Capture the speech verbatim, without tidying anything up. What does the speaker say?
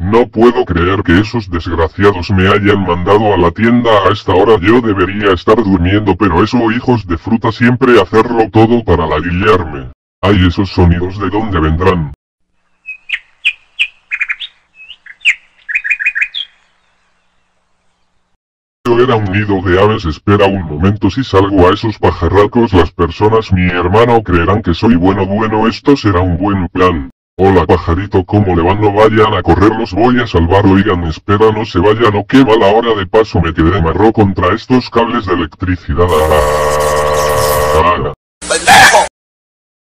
No puedo creer que esos desgraciados me hayan mandado a la tienda a esta hora. Yo debería estar durmiendo, pero eso hijos de fruta siempre hacerlo todo para ladillarme. Ay, esos sonidos ¿de dónde vendrán? Era un nido de aves. Espera un momento, si salgo a esos pajarracos las personas mi hermano creerán que soy bueno bueno esto será un buen plan. Hola pajarito, ¿cómo le van? No vayan a correr, los voy a salvar. Oigan, espera, no se vayan o qué mala hora, de paso me quedé amarrado contra estos cables de electricidad. Ah, ah, ah.